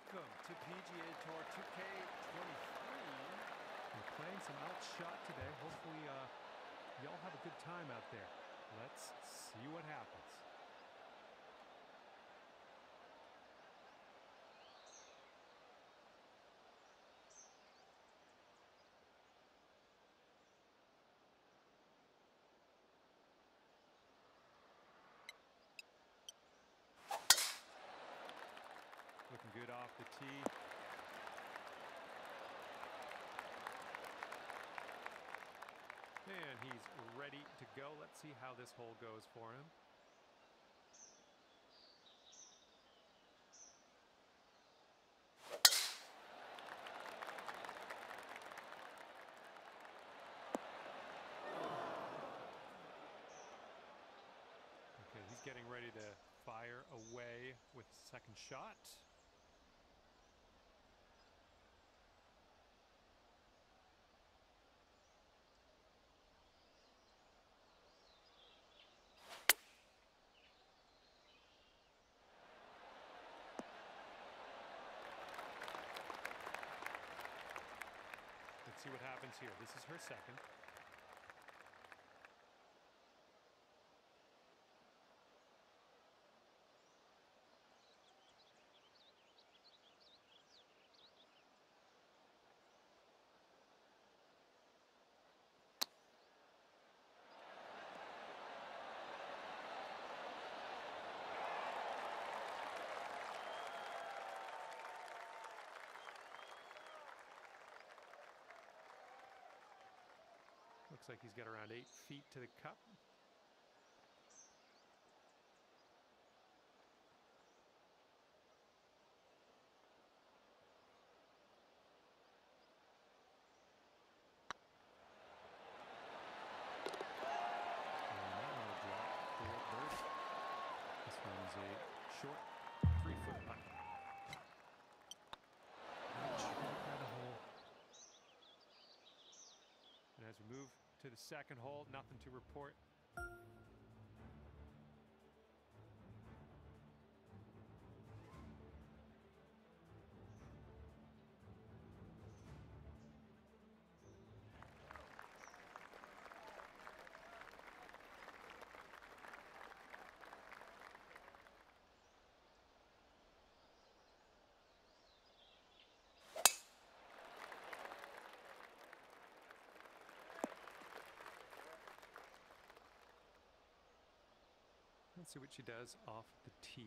Welcome to PGA Tour 2K23. We're playing some outshot today. Hopefully, y'all have a good time out there. Let's see what happens. Looking good off the tee. And he's ready to go. Let's see how this hole goes for him. Okay, he's getting ready to fire away with his second shot. Let's see what happens here. This is her second. Looks like he's got around 8 feet to the cup. This one's a short 3-foot putt. And as we move to the second hole, nothing to report. Let's see what she does off the tee.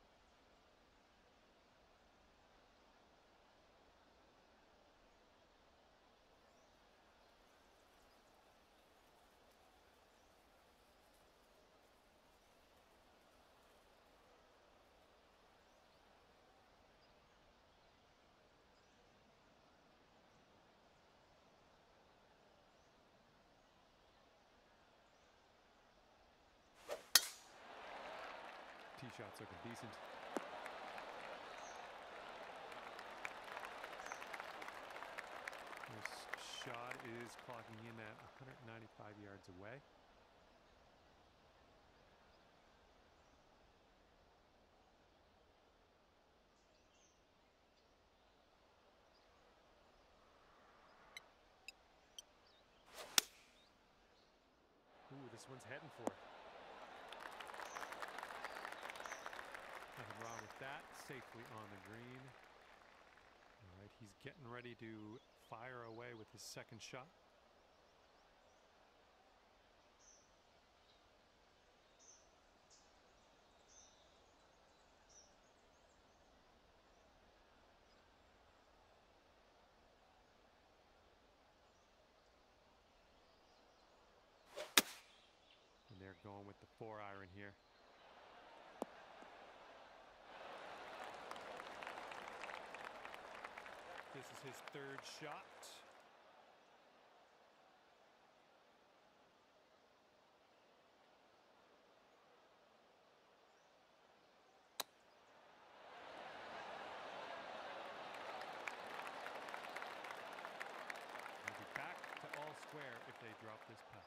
Tee shot's looking decent. This shot is clocking in at 195 yards away. Ooh, this one's heading for it. Nothing wrong with that. Safely on the green. All right, he's getting ready to fire away with his second shot. And they're going with the 4-iron here. This is his third shot. He'll be back to all square if they drop this putt.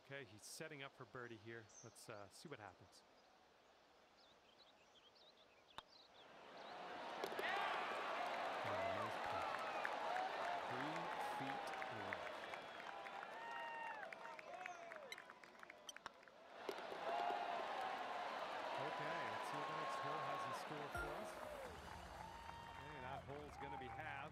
Okay, he's setting up for birdie here. Let's see what happens. And nice putt. 3 feet left. Okay, let's see what the next hole has in store for us. Okay, that hole's going to be halved.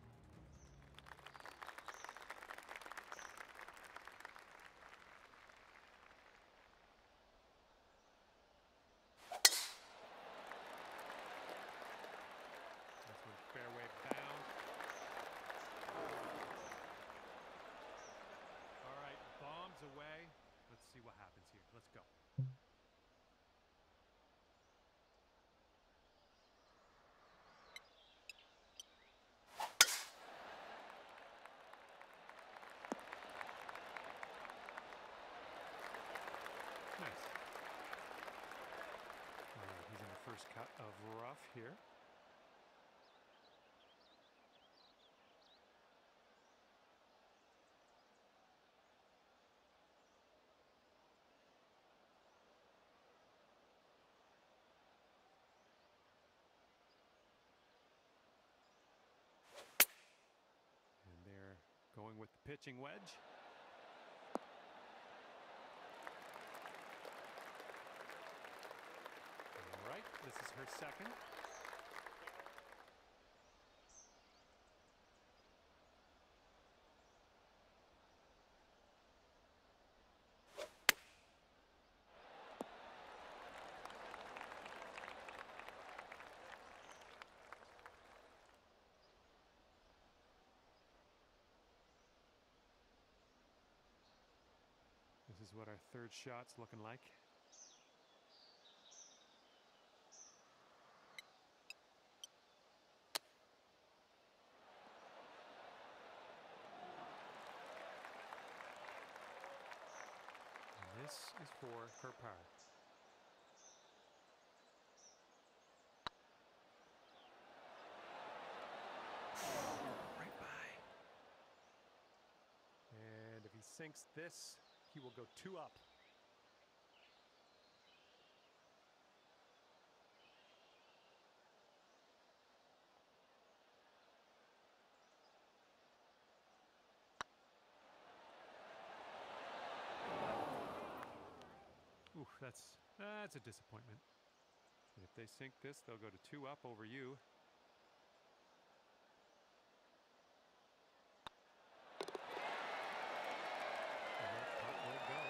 This one's fairway bound. All right, bombs away. Let's see what happens here. Let's go. Nice. All right, he's in the first cut of rough here. And they're going with the pitching wedge. All right, this is her second. This is what our third shot's looking like. And this is for her par. Right by. And if he sinks this, he will go 2 up. Ooh, that's a disappointment. And if they sink this, they'll go to 2 up over you. And that putt will go.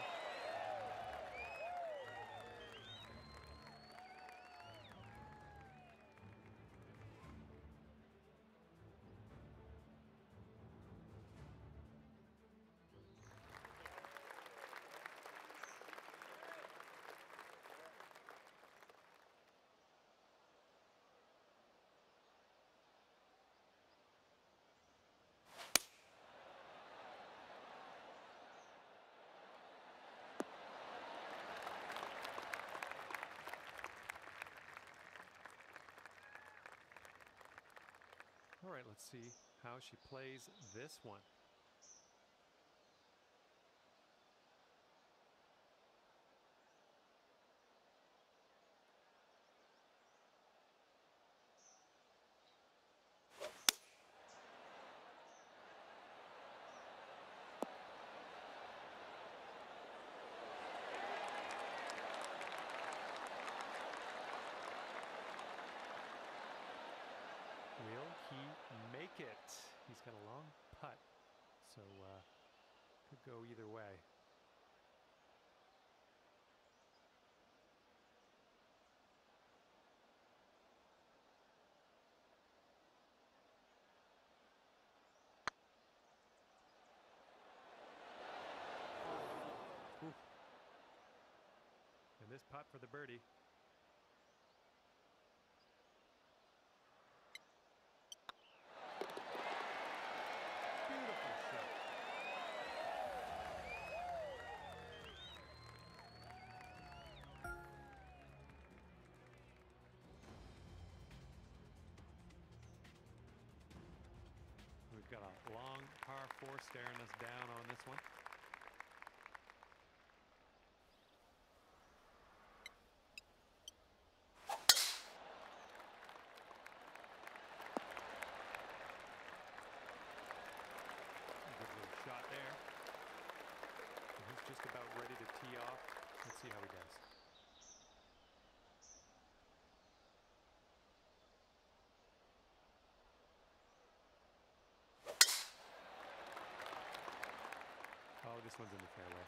All right, let's see how she plays this one. Will he make it? He's got a long putt, so could go either way. Ooh. And this putt for the birdie. Beautiful shot. We've got a long par 4 staring us down on this one. this one's in the fairway.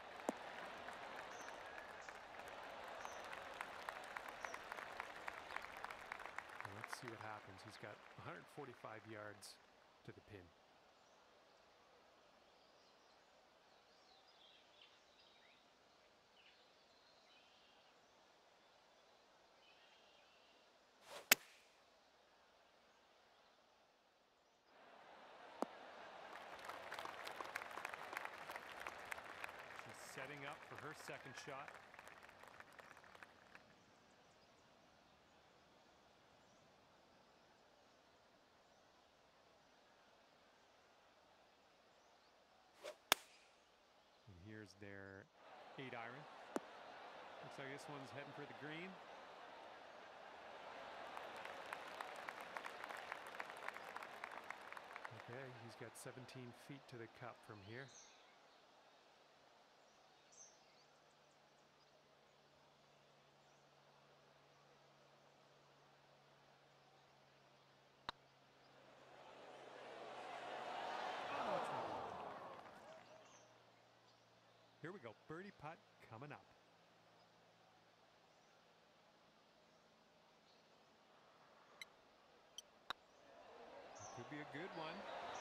Well, let's see what happens. He's got 145 yards to the pin. Setting up for her second shot. And here's their 8-iron. Looks like this one's heading for the green. Okay, he's got 17 feet to the cup from here. Here we go, birdie putt coming up. Could be a good one.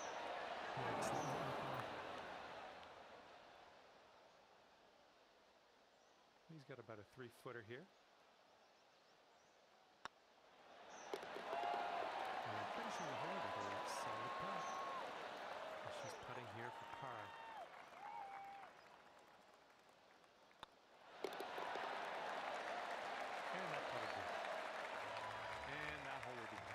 He's got about a 3-footer here. And finishing the hole with a solid putt. She's putting here for par. And that putt will be. And that hole will be tied.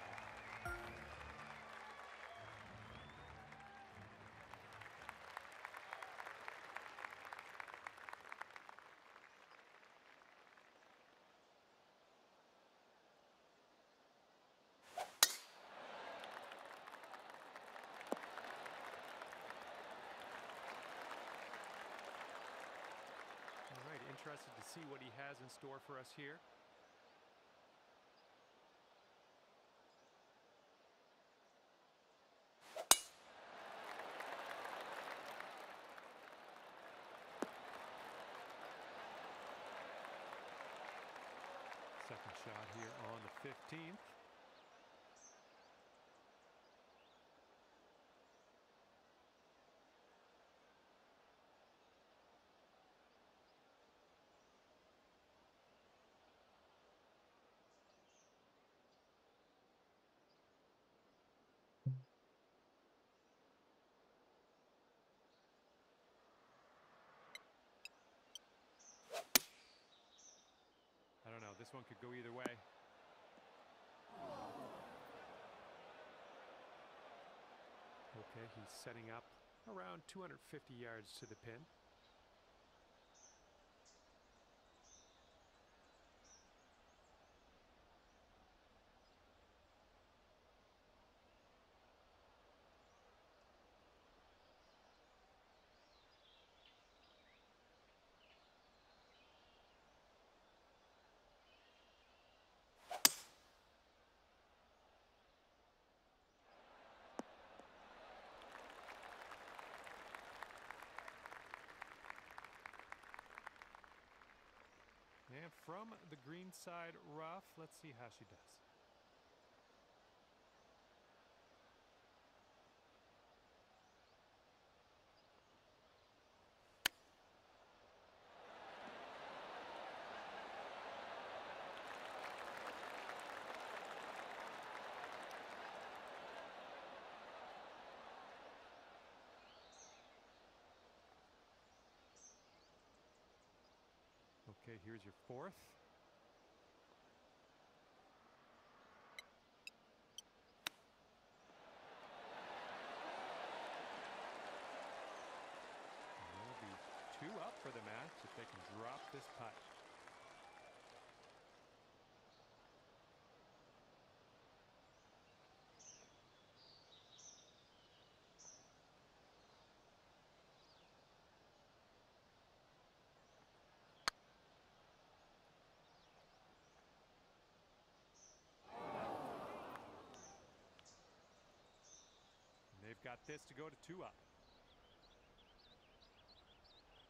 Interested to see what he has in store for us here. Second shot here on the 15th. I don't know, this one could go either way. Okay, he's setting up around 250 yards to the pin. And from the green side rough, let's see how she does. Okay, here's your fourth. Two up for the match if they can drop this putt. And they've got this to go to 2 up.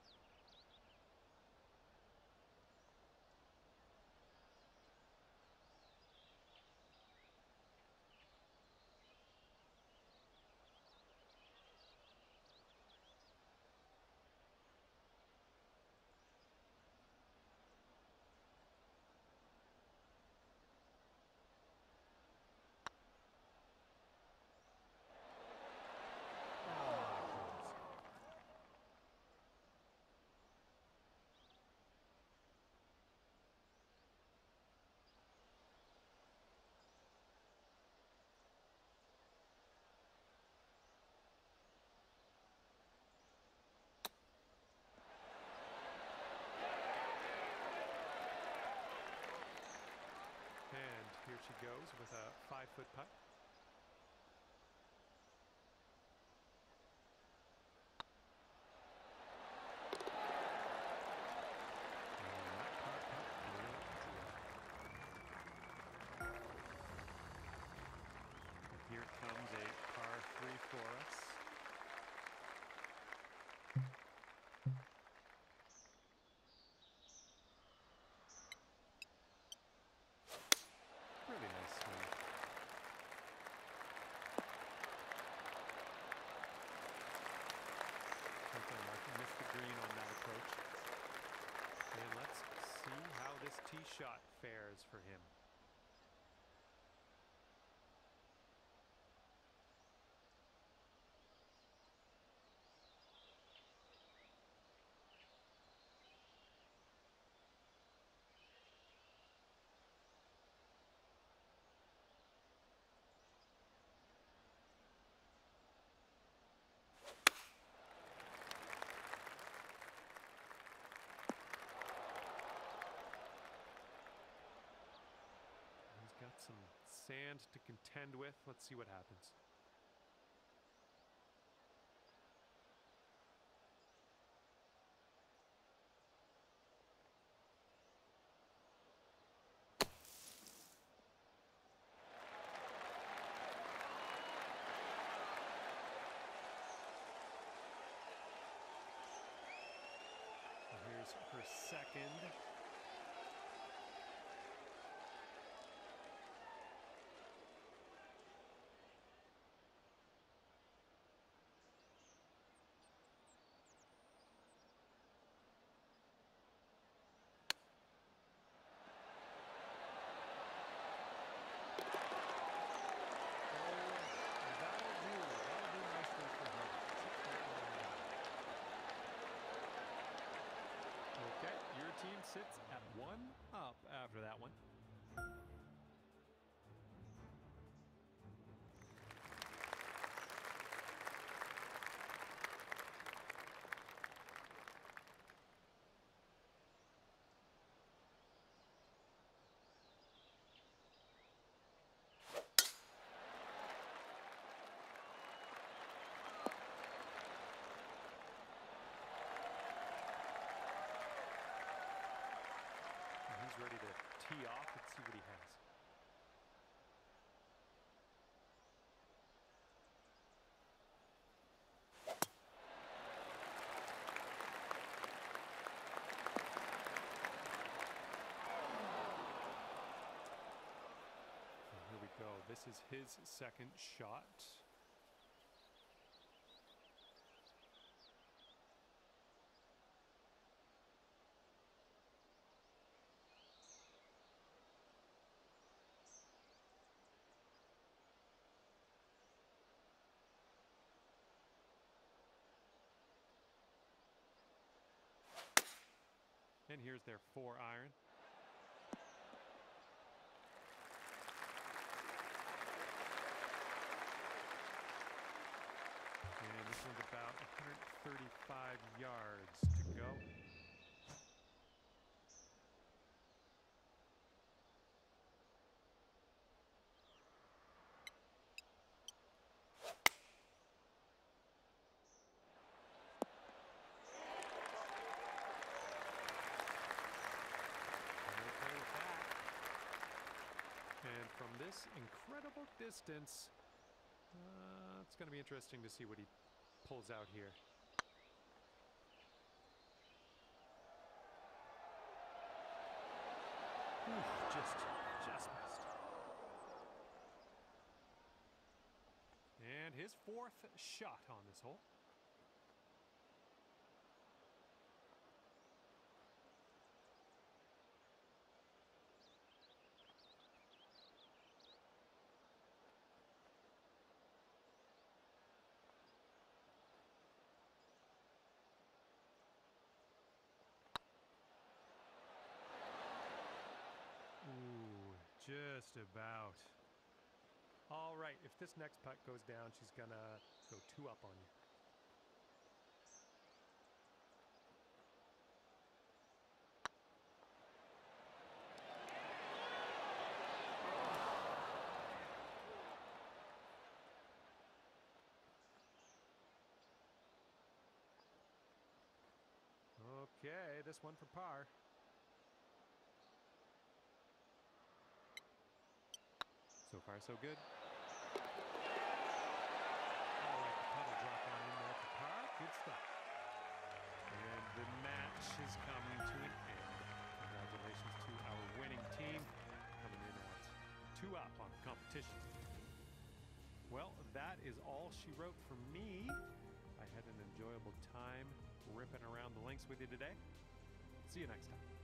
goes with a 5-foot putt. Here comes a par 3 for us. Really nice swing. Something like missed the green on that approach. And let's see how this tee shot fares for him. He's got some sand to contend with. Let's see what happens. So here's her second. Okay, your team sits at 1 up after that one. He's ready to tee off. Let's see what he has. And here we go. This is his second shot. And here's their 4-iron. And this one's about 135 yards to go. And from this incredible distance, it's going to be interesting to see what he pulls out here. Just missed. And his 4th shot on this hole. Just about. All right, if this next putt goes down, she's gonna go 2 up on you. Okay, this one for par. So far, so good. All right, the puddle drop on in there for par. Good stuff. And the match is coming to an end. Congratulations to our winning team, coming in at 2 up on the competition. Well, that is all she wrote for me. I had an enjoyable time ripping around the links with you today. See you next time.